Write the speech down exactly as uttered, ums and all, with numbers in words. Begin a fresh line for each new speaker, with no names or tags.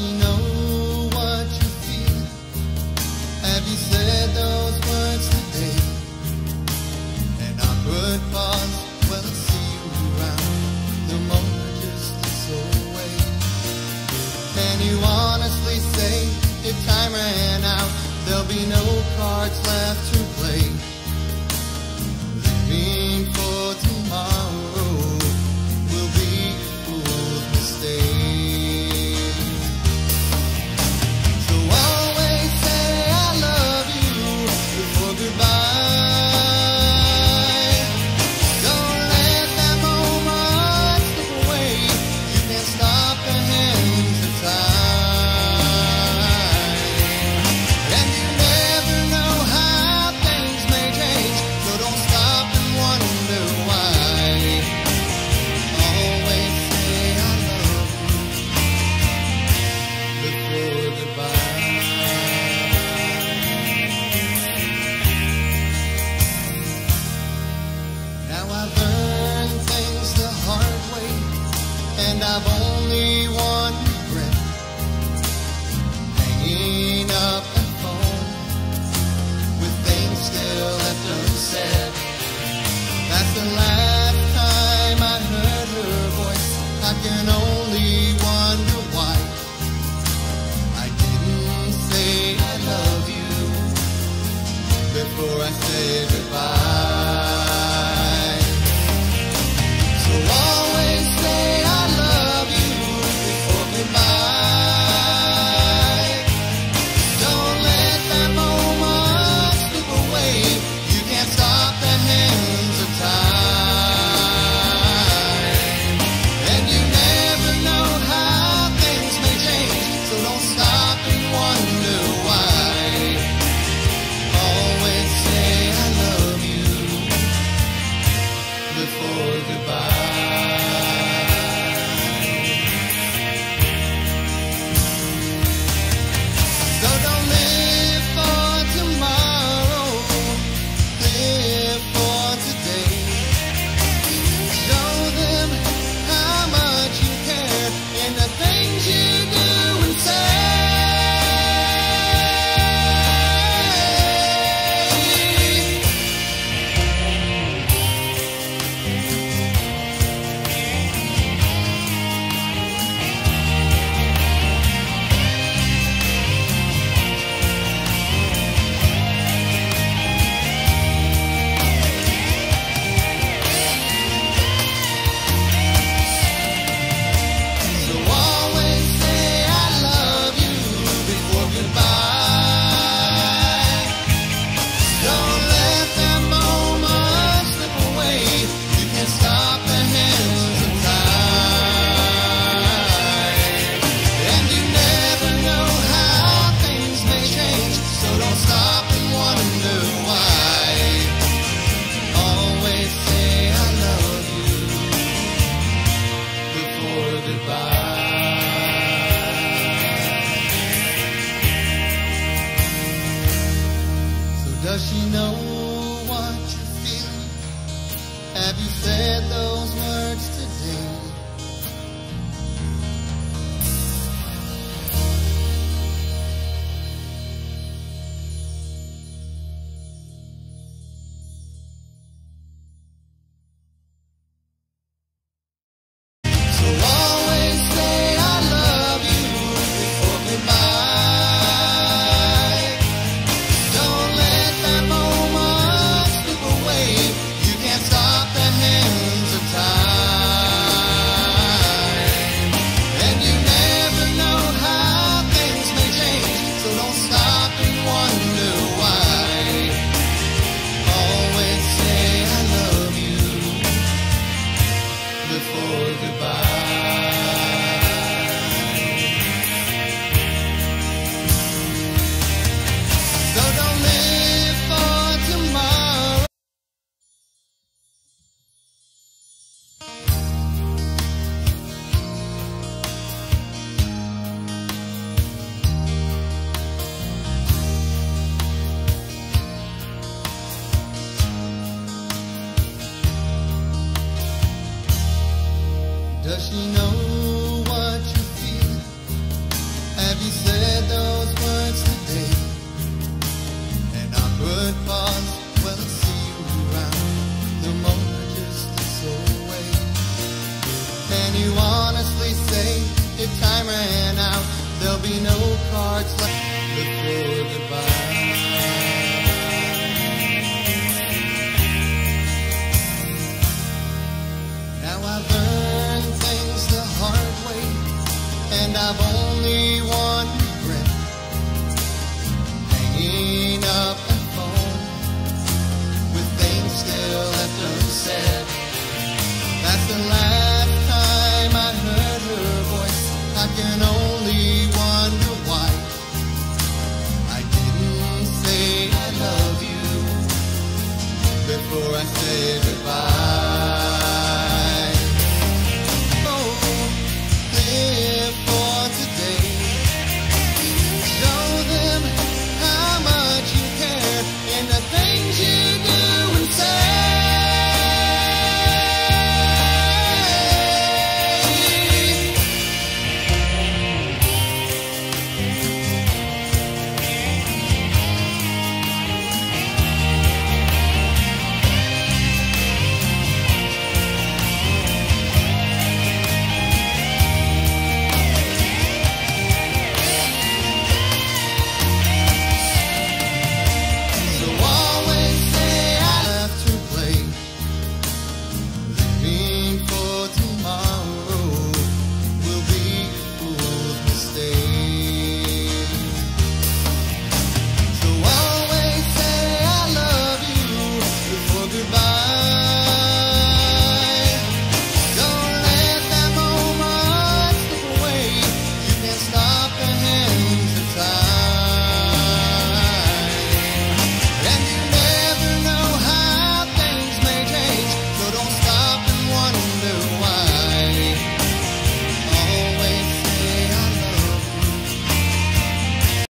she know what you feel? Have you said those words today? An awkward pause, well, I'll see you around. The moment just slips away. Can you honestly say if time ran out, there'll be no cards left to play? Living for tomorrow will be a fool's mistake. So always say I love you before goodbye. Don't let that moment slip away. You can't stop the hands of time. And you never know how things may change, so don't stop and wonder why. Always say I love you before goodbye. Now I've learned things the hard way, and I've only one regret: hanging up the phone with things still left unsaid. That's the last time I heard her voice. I can only wonder why I didn't say I love you before I said goodbye. So always say I love you before goodbye. Don't let that moment slip away. You can't stop the hands of time. And you never know how things may change, so don't stop and wonder why. Always say I love you before goodbye. So don't live for tomorrow, live for today. Show them how much you care in the things you do and say. So always say I love you before goodbye. Don't let that moment slip away. You can't stop the hands of time. And you never know how things may change, so don't stop and wonder why. Always say I love you before goodbye. So does she know what you're feeling? Have you said those words today? So always say I love you before goodbye. Don't let that moment slip away. You can't stop the hands of time. And you never know how things may change, so don't stop and wonder why. Always say I love you before goodbye. So don't live for tomorrow. Does she know what you feel? time ran out, there'll be no cards left before goodbye. Now I've learned things the hard way, and I've only one regret: hanging up the phone with things still left unsaid. That's the last